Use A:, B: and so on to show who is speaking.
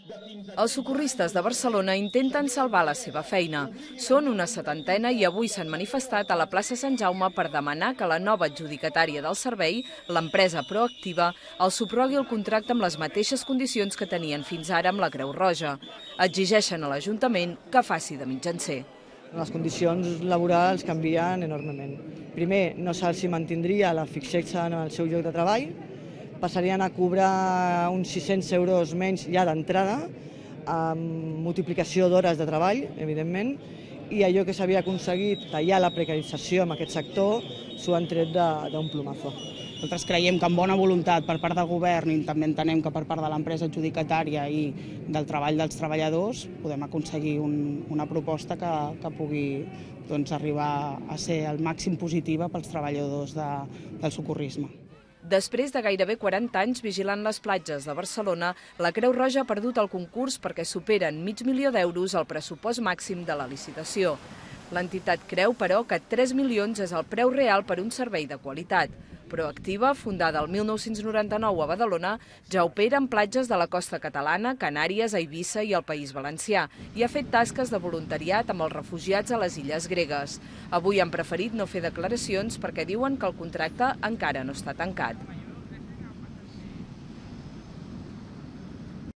A: Els socorristes de Barcelona intenten salvar la seva feina. Són una setantena i avui s'han manifestat a la plaça Sant Jaume per demanar que la nova adjudicatària del servei, l'empresa Proactiva, els subrogui el contracte amb les mateixes condicions que tenien fins ara amb la Creu Roja. Exigeixen a l'Ajuntament que faci de mitjancer.
B: Les condicions laborals canvien enormement. Primer, no se'ls mantindria la fixexa en el seu lloc de treball, passarien a cobrar uns 600 euros menys ja d'entrada, amb multiplicació d'hores de treball, evidentment, i allò que s'havia aconseguit tallar la precarització en aquest sector s'ho han tret d'un plumazo.
C: Nosaltres creiem que amb bona voluntat per part del govern i també entenem que per part de l'empresa adjudicatària i del treball dels treballadors podem aconseguir una proposta que pugui arribar a ser el màxim positiva pels treballadors del socorrisme.
A: Després de gairebé 40 anys vigilant les platges de Barcelona, la Creu Roja ha perdut el concurs perquè superen $500.000 el pressupost màxim de la licitació. L'entitat creu, però, que 3 milions és el preu real per un servei de qualitat. Proactiva, fundada el 1999 a Badalona, ja opera en platges de la costa catalana, Canàries, Eivissa i el País Valencià i ha fet tasques de voluntariat amb els refugiats a les illes gregues. Avui han preferit no fer declaracions perquè diuen que el contracte encara no està tancat.